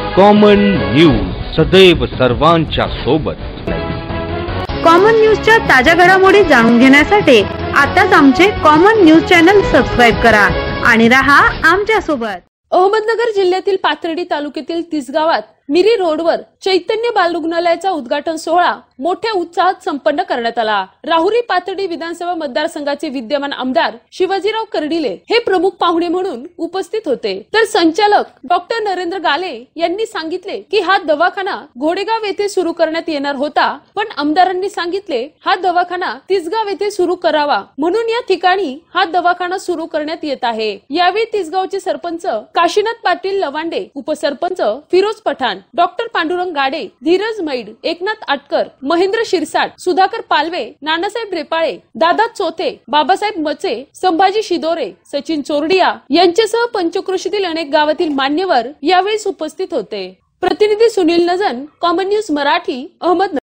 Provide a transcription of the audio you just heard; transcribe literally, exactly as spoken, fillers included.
Common news सदैव सर्वांच्या सोबत। कॉमन न्यूजच्या ताज्या घडामोडी जाणून घेण्यासाठी आताच आमचे कॉमन न्यूज चॅनल सबस्क्राइब करा आणि रहा आमच्या सोबत। अहमदनगर जिल्ह्यातील पाथर्डी तालुक्यातील तिसगावात मिरी रोडवर चैतन्य बाल रुग्णालयाचा उद्घाटन सोहळा मोठ्या उत्साहात संपन्न करण्यात आला। राहुरी पाथर्डी विधानसभा मतदारसंघाचे विद्यमान आमदार शिवाजीराव कर्डिले हे प्रमुख पाहुणे म्हणून उपस्थित होते, तर संचालक डॉक्टर नरेंद्र गाले यांनी सांगितले की हा दवाखाना घोडेगाव येथे सुरू करण्यात येणार होता, पण आमदारांनी सांगितले हा दवाखाना तिसगाव येथे सुरू करावा, म्हणून या ठिकाणी हा दवाखाना सुरू करण्यात येत आहे। यावेळी तिसगावचे सरपंच काशीनाथ पाटील लवांडे, उपसरपंच फिरोज पठाण, डॉक्टर पांडुरंग गाडे, धीरज मैड, एकनाथ आटकर, महेंद्र शिरसाट, सुधाकर पालवे, नानासाहेब रेपाळे, दादा चोथे, बाबासाहेब मचे, संभाजी शिदोरे, सचिन चोरडिया यांच्यासह पंचक्रोशीतील अनेक गावातील मान्यवर यावेळी उपस्थित होते। प्रतिनिधी सुनील नजन, कॉमन न्यूज मराठी, अहमदनगर।